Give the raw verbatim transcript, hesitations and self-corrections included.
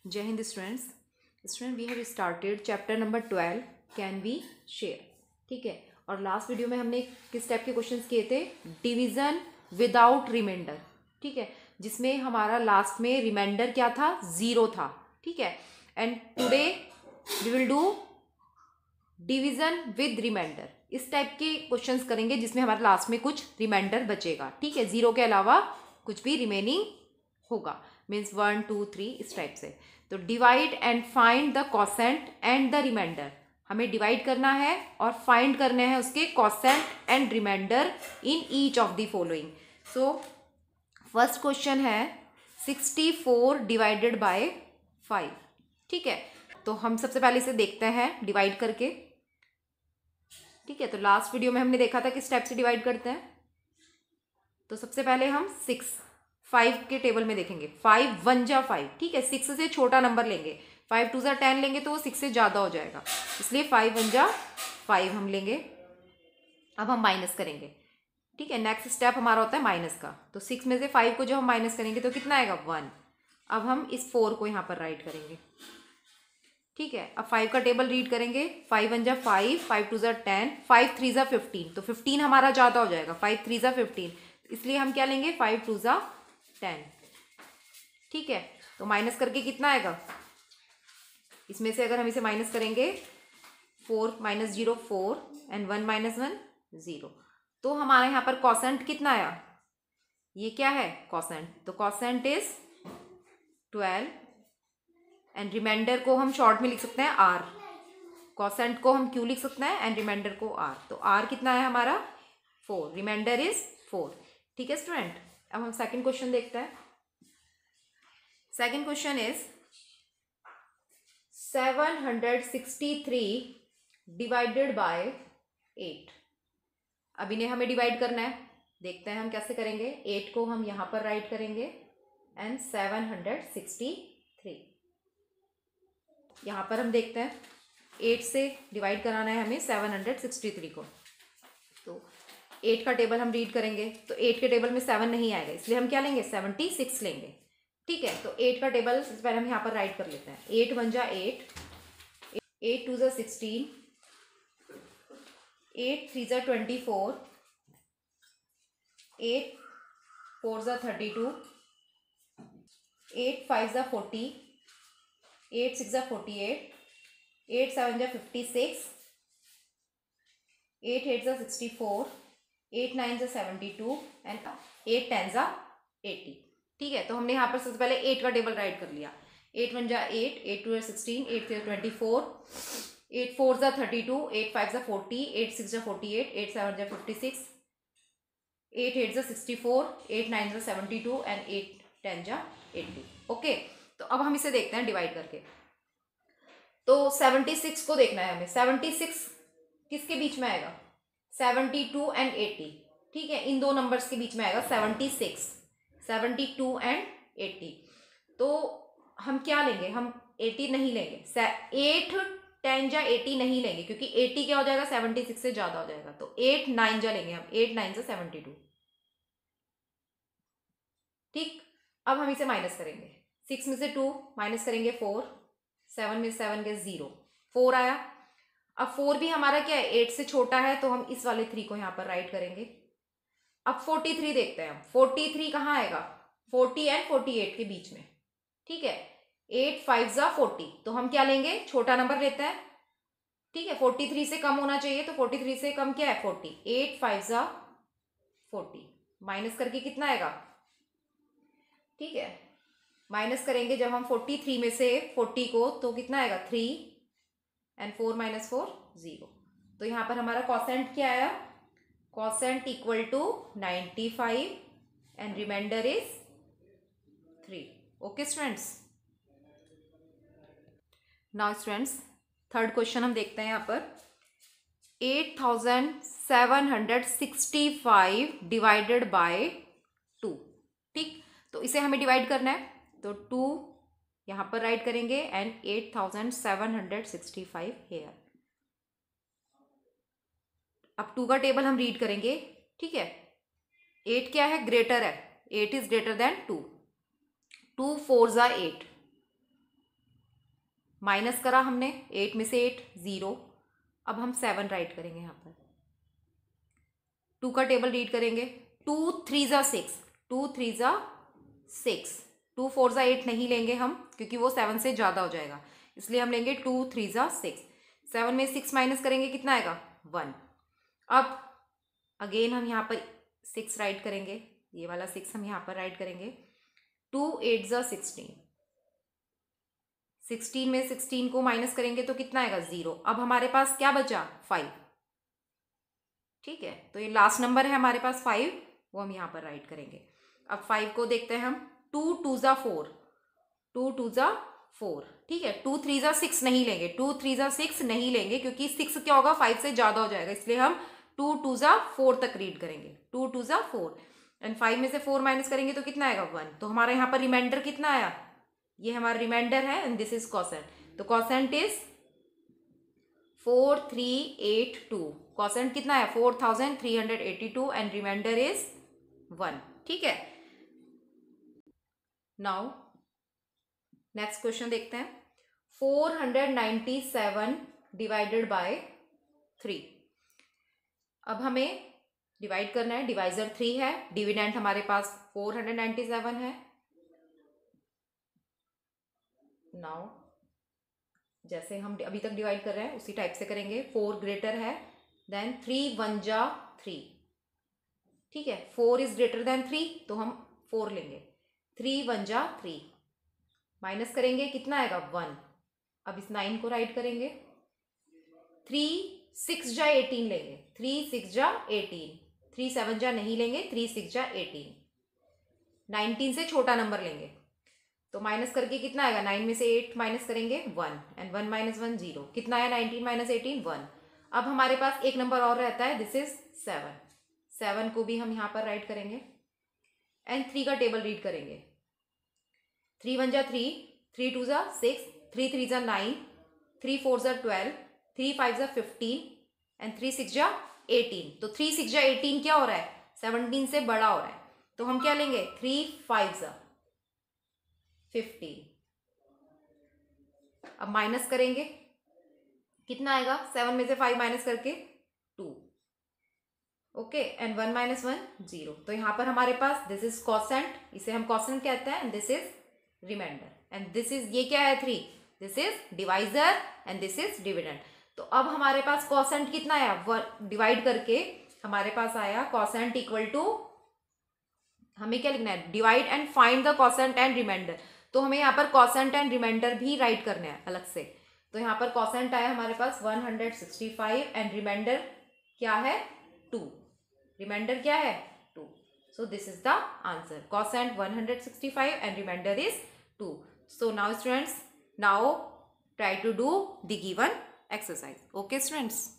जय हिंद students. Student we have started chapter number twelve, can we share. ठीक है, और लास्ट वीडियो में हमने किस टाइप के क्वेश्चंस किए थे? Division without reminder. ठीक है, जिसमें हमारा लास्ट में रिमाइंडर क्या था? जीरो था। ठीक है, and today we will do division with reminder. इस टाइप के क्वेश्चंस करेंगे जिसमें हमारे लास्ट में कुछ रिमाइंडर बचेगा। ठीक है, जीरो के अलावा कुछ भी रिमेनिंग होगा, मीन्स वन टू थ्री इस टाइप से। तो divide and find the quotient and the remainder. हमें डिवाइड करना है और फाइंड करने हैं उसके quotient and remainder in each of the following. So first question है sixty four divided by five. ठीक है, तो हम सबसे पहले इसे देखते हैं डिवाइड करके। ठीक है, तो लास्ट वीडियो में हमने देखा था किस टाइप से डिवाइड करते हैं। तो सबसे पहले हम सिक्स फाइव के टेबल में देखेंगे। फाइव वन जा फाइव। ठीक है, सिक्स से छोटा नंबर लेंगे। फाइव टू जा टेन लेंगे तो वो सिक्स से ज़्यादा हो जाएगा, इसलिए फाइव वन जा फाइव हम लेंगे। अब हम माइनस करेंगे। ठीक है, नेक्स्ट स्टेप हमारा होता है माइनस का। तो सिक्स में से फाइव को जब हम माइनस करेंगे तो कितना आएगा? वन। अब हम इस फोर को यहाँ पर राइट करेंगे। ठीक है, अब फाइव का टेबल रीड करेंगे। फाइव वन जा फाइव, फाइव टू जा टेन, फाइव थ्री जा फिफ्टीन। तो फिफ्टीन हमारा ज़्यादा हो जाएगा, फाइव थ्री जा फिफ्टीन, इसलिए हम क्या लेंगे? फाइव टू जा टेन। ठीक है, तो माइनस करके कितना आएगा? इसमें से अगर हम इसे माइनस करेंगे, four minus zero four and one minus one zero, तो हमारे यहाँ पर कॉसेंट कितना आया? ये क्या है? कॉसेंट। तो quotient is twelve and remainder को हम शॉर्ट में लिख सकते हैं आर। कॉसेंट को हम क्यू लिख सकते हैं एंड रिमाइंडर को आर। तो आर कितना है हमारा? फोर। Remainder is four. ठीक है स्टूडेंट, अब हम सेकंड क्वेश्चन देखते हैं। Second question is seven hundred sixty three divided by eight. अब इन्हें हमें डिवाइड करना है, देखते हैं हम कैसे करेंगे। एट को हम यहाँ पर राइट करेंगे and seven hundred sixty three यहाँ पर हम देखते हैं। एट से डिवाइड कराना है हमें सेवन हंड्रेड सिक्सटी थ्री को। तो एट का टेबल हम रीड करेंगे तो एट के टेबल में सेवन नहीं आएगा, इसलिए हम क्या लेंगे? सेवेंटी सिक्स लेंगे। ठीक है, तो एट का टेबल सबसे पहले हम यहाँ पर राइट कर लेते हैं। एट वन जा एट, एट टू जा सिक्सटीन, एट थ्री जा ट्वेंटी फोर, एट फोर जा थर्टी टू, एट फाइव जा फोर्टी, एट सिक्स जा फोर्टी एट, एट सेवन जा फिफ्टी सिक्स, एट एट जा सिक्सटी फोर, एट नाइन जा seventy two and eight ten जा eighty. ठीक है, तो हमने यहाँ पर सबसे पहले एट का टेबल राइट कर लिया। एट वन जा एट, एट टू जा सिक्सटीन, एट थ्री जा ट्वेंटी फोर, एट फोर जा थर्टी टू, एट फाइव जा फोर्टी, एट सिक्स जा फोर्टी एट, एट सेवन जा फिफ्टी सिक्स, एट एट जा सिक्सटी फोर, एट नाइन जा seventy two and eight ten जा eighty. Okay, तो अब हम इसे देखते हैं डिवाइड करके। तो सेवेंटी सिक्स को देखना है हमें। सेवेंटी सिक्स किसके बीच में आएगा? Seventy two and eighty. ठीक है, इन दो नंबर्स के बीच में आएगा seventy six, seventy two and eighty. तो हम क्या लेंगे? हम एटी नहीं लेंगे। एट टेन जा एटी नहीं लेंगे, क्योंकि एटी क्या हो जाएगा? सेवेंटी सिक्स से ज्यादा हो जाएगा। तो एट नाइन जा लेंगे हम। एट नाइन जा सेवेंटी टू। ठीक, अब हम इसे माइनस करेंगे। सिक्स में से टू माइनस करेंगे फोर, सेवन में सेवन के जीरो, फोर आया। अब फोर भी हमारा क्या है? एट से छोटा है, तो हम इस वाले थ्री को यहाँ पर राइट करेंगे। अब फोर्टी थ्री देखते हैं हम। फोर्टी थ्री कहाँ आएगा? फोर्टी एंड फोर्टी एट के बीच में। ठीक है, एट फाइव जा फोर्टी, तो हम क्या लेंगे? छोटा नंबर लेते हैं। ठीक है, फोर्टी थ्री से कम होना चाहिए, तो फोर्टी थ्री से कम क्या है? फोर्टी। एट फाइव जा फोर्टी, माइनस करके कितना आएगा? ठीक है, माइनस करेंगे जब हम फोर्टी थ्री में से फोर्टी को, तो कितना आएगा? Three and four minus four zero. तो यहाँ पर हमारा कॉसेंट क्या आया? Quotient equal to ninety five and remainder is three. Okay students, now students third question हम देखते हैं यहाँ पर। Eight thousand seven hundred sixty five divided by two. ठीक, तो इसे हमें डिवाइड करना है, तो टू यहाँ पर राइट करेंगे and eight thousand seven hundred sixty five here. अब टू का टेबल हम रीड करेंगे। ठीक है, एट क्या है? ग्रेटर है। Eight is greater than two. Two four जा एट, माइनस करा हमने, एट में से एट ज़ीरो। अब हम सेवन राइट करेंगे यहाँ पर, टू का टेबल रीड करेंगे, टू थ्री ज़ा सिक्स, टू थ्री ज़ा सिक्स, टू फोर ज़ा एट नहीं लेंगे हम क्योंकि वो सेवन से ज़्यादा हो जाएगा, इसलिए हम लेंगे टू थ्री ज़ा सिक्स। सेवन में सिक्स माइनस करेंगे कितना आएगा, वन। अब अगेन हम यहाँ पर सिक्स राइट करेंगे, ये वाला सिक्स हम यहाँ पर राइट करेंगे, टू एट ज़ा सिक्सटीन, सिक्सटीन में सिक्सटीन को माइनस करेंगे तो कितना आएगा, ज़ीरो। अब हमारे पास क्या बचा, फाइव। ठीक है, तो ये लास्ट नंबर है हमारे पास फाइव, वो हम यहाँ पर राइट करेंगे। अब फाइव को देखते हैं हम, टू टू ज़ा फोर, टू टू ज़ा फोर। ठीक है, टू थ्री ज़ा सिक्स नहीं लेंगे, टू थ्री ज़ा सिक्स नहीं लेंगे क्योंकि सिक्स क्या होगा, फाइव से ज़्यादा हो जाएगा, इसलिए हम टू टू ज़ा फोर तक रीड करेंगे, टू टू ज़ा फोर। एंड फाइव में से फोर माइनस करेंगे तो कितना आएगा, वन। तो हमारा यहाँ पर रिमाइंडर कितना आया, ये हमारा रिमाइंडर है एंड दिस इज कॉसेंट। तो quotient is four three eight two, quotient कितना है, four thousand three hundred eighty two and remainder is one. ठीक है, नाउ नेक्स्ट क्वेश्चन देखते हैं, four hundred ninety seven divided by three. अब हमें divide करना है, डिवाइजर थ्री है, डिविडेंड हमारे पास फोर हंड्रेड नाइन्टी सेवन है। नाउ जैसे हम अभी तक डिवाइड कर रहे हैं उसी टाइप से करेंगे, फोर ग्रेटर है देन थ्री, वन जा थ्री। ठीक है, four is greater than three तो हम फोर लेंगे, थ्री वन जा थ्री, माइनस करेंगे कितना आएगा, वन। अब इस नाइन को राइट करेंगे, थ्री सिक्स जा एटीन लेंगे, थ्री सिक्स जा एटीन, थ्री सेवन जा नहीं लेंगे, थ्री सिक्स जा एटीन, नाइनटीन से छोटा नंबर लेंगे तो माइनस करके कितना आएगा, नाइन में से एट माइनस करेंगे one, and one minus one zero, कितना आया, नाइनटीन माइनस एटीन वन। अब हमारे पास एक नंबर और रहता है, दिस इज सेवन, सेवन को भी हम यहाँ पर राइट करेंगे एंड थ्री का टेबल रीड करेंगे, थ्री वन जा थ्री, थ्री टू जा सिक्स, थ्री थ्री जा नाइन, थ्री फोर जा ट्वेल्व, थ्री फाइव जा फिफ्टीन एंड थ्री सिक्स जा एटीन। तो थ्री सिक्स जा एटीन क्या हो रहा है, सेवनटीन से बड़ा हो रहा है, तो हम क्या लेंगे, थ्री फाइव जा फिफ्टीन। अब माइनस करेंगे कितना आएगा, सेवन में से फाइव माइनस करके two, okay, and one minus one zero. तो यहाँ पर हमारे पास दिस इज कॉसेंट, इसे हम कॉसेंट कहते हैं, and this is remainder, and this is, ये क्या है, three, this is divisor and this is dividend. तो अब हमारे पास कॉसेंट कितना आया, डिवाइड करके हमारे पास आया कॉसेंट इक्वल टू, हमें क्या लिखना है, divide and find the quotient and remainder. तो हमें यहाँ पर कॉसेंट एंड रिमाइंडर भी राइट करने हैं अलग से। तो यहाँ पर कॉसेंट आया हमारे पास one hundred sixty five and remainder क्या है, टू, रिमाइंडर क्या है, two. So this is the answer, quotient one hundred sixty five and remainder is two. So now students, now try to do the given exercise. Okay students.